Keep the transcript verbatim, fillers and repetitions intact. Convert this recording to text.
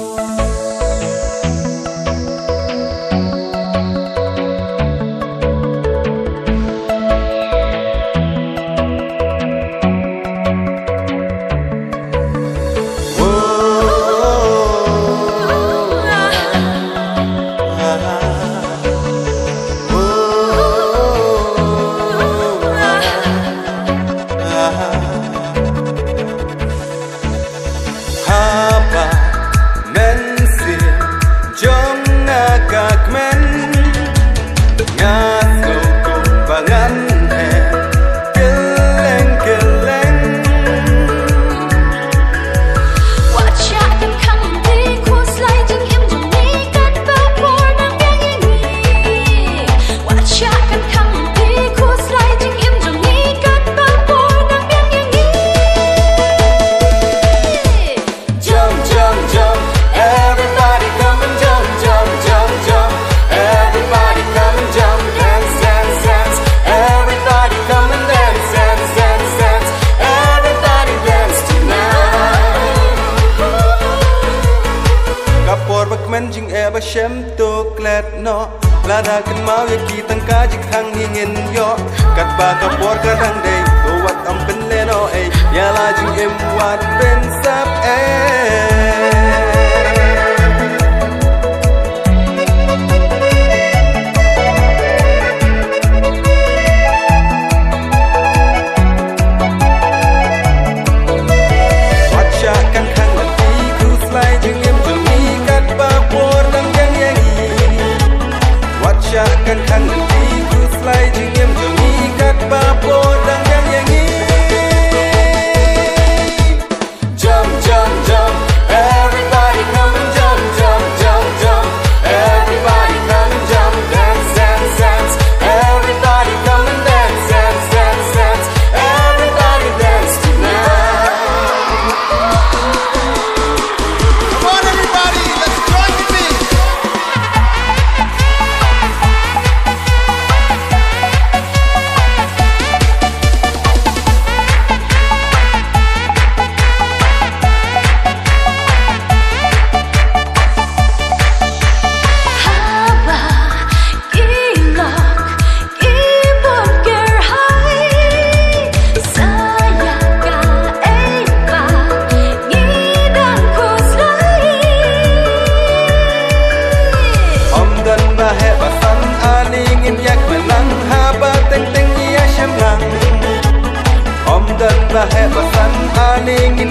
Shem to glad no Lada kan mau ya kita kaji kang ingin yo Kat baka por kadang day To wat am ben leno eh Ya la jing em wat ben sap eh Watcha kan kang nanti ku slide jing em jumi kat ba por dang Kan kang nanti ku slide jing em jumi kat ba por dang yang yang ni Jump jump jump everybody come and jump jump jump jump everybody come and jump dance dance dance everybody come and dance dance dance dance everybody dance tonight Come on everybody let's join the beat Bahaya basan aning